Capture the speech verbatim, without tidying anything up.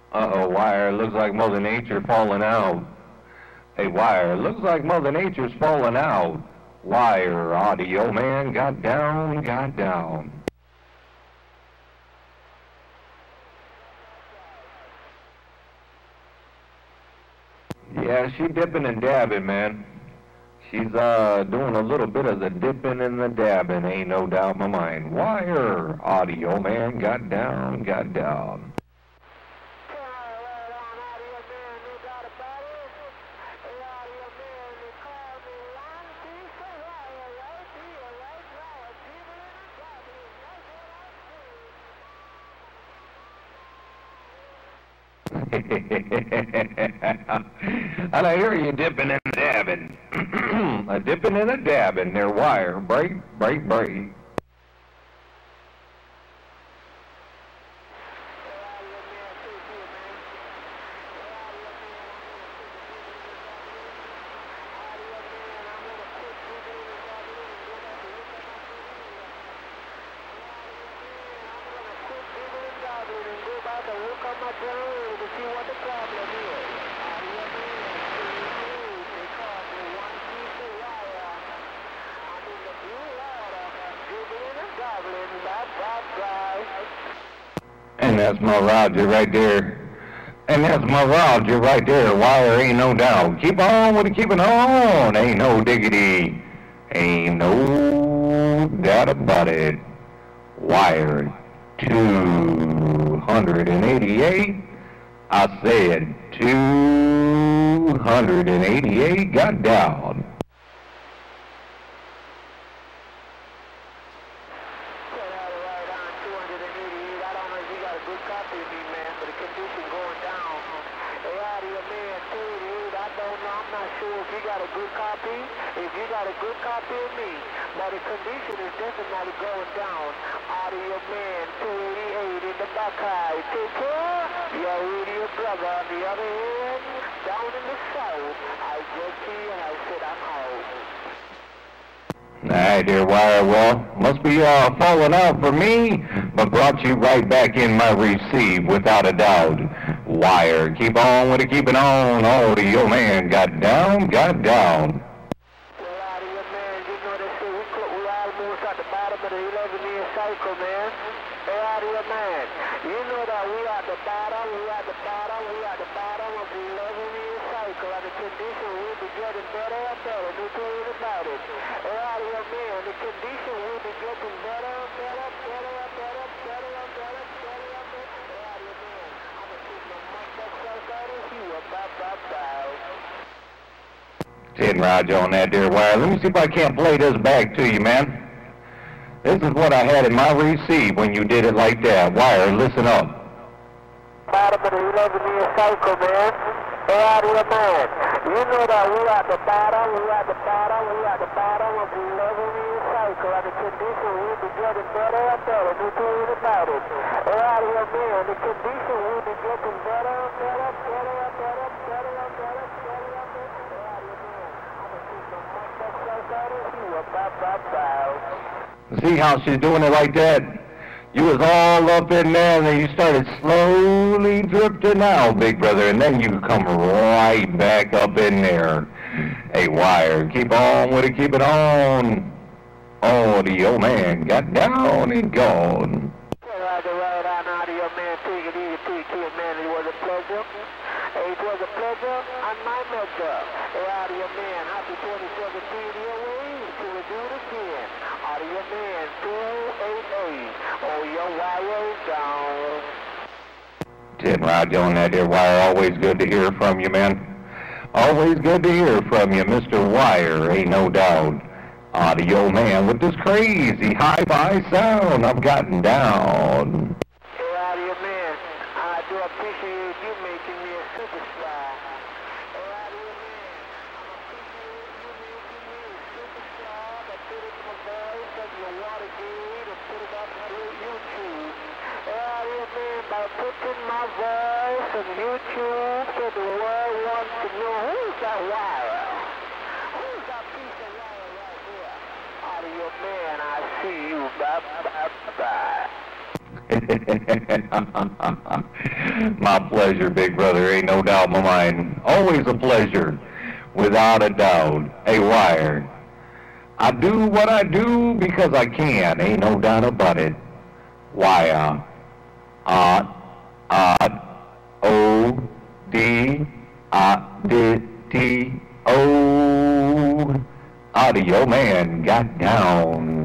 Uh-oh, wire, looks like Mother Nature falling out. Hey, wire, looks like Mother Nature's falling out. Wire, audio man got down, got down. Yeah, she dipping and dabbing, man. She's uh doing a little bit of the dipping and the dabbing, ain't no doubt in my mind. Wire, audio man got down, got down. And I hear you dipping and dabbing. A dipping and a dabbing. Their wire. Break, break, break. And that's my Roger right there. And that's my Roger right there. Wire, ain't no doubt. Keep on with it, keep it on. Ain't no diggity. Ain't no doubt about it. Wire two hundred eighty-eight. I said two hundred eighty-eight got down. Alright, dear wire, well, must be uh, falling out for me, but brought you right back in my receive without a doubt. Wire, keep on with it, keep it on. Audio man got down, got down. Well, audio man, you know they say we, we almost at the bottom of the eleven year cycle, man. Hey, audio man, you know that we at the bottom, we at the bottom, we at the bottom of the eleven year cycle, and the condition will be getting better and better. No two ways about it. Hey, audio man, the condition will be getting better and better, better and better, better and better, better and better. Hey, audio man, I'm gonna keep my motherfuckers out of here. Bye, bye, bye. Ten Roger on that dear wire. Let me see if I can't play this back to you, man. This is what I had in my receive when you did it like that. Wire, listen up. Bottom of the eleven year cycle, man. Hey, audio man, you know that we at the bottom, we at the bottom, we at the bottom of the eleven year cycle, and the condition will be getting better and better. No two ways about it. Hey, audio man, the condition will be getting better and better, better and better, better and better, better and better. Hey, audio man, I'm gonna keep my motherfuckers out of here. Bye, bye, bye. See how she's doing it like that? You was all up in there, and then you started slowly drifting out, big brother, and then you come right back up in there. Hey, wire, keep on with it, keep it on. Audio man got down and gone. Roger, right on, audio man, take it easy, take it, man, it was a pleasure. Hey, it was a pleasure on my measure. Hey, audio man, happy twenty seventeen your way, till we do it again. Audio man, two eighty-eight, oh, your wire is down. Ten Roger on that there wire, always good to hear from you, man. Always good to hear from you, Mister Wire, ain't no doubt. Audio man with this crazy hi-fi sound I've gotten down. Hey, audio man, I do appreciate you making me a superstar. Hey, audio man, I appreciate you making me a superstar by putting my voice on your Watergate and put it up on YouTube. Hey, audio man, by putting my voice on YouTube so the world wants to know who's that wire? Who's that piece of wire right here? Audio man, I see you. Bye, bye, bye. My pleasure, big brother. Ain't no doubt in my mind. Always a pleasure, without a doubt. Hey, Wire, I do what I do because I can. Ain't no doubt about it. Wire. Odd, odd, O, D, odd, D, T, O. Audio man got down.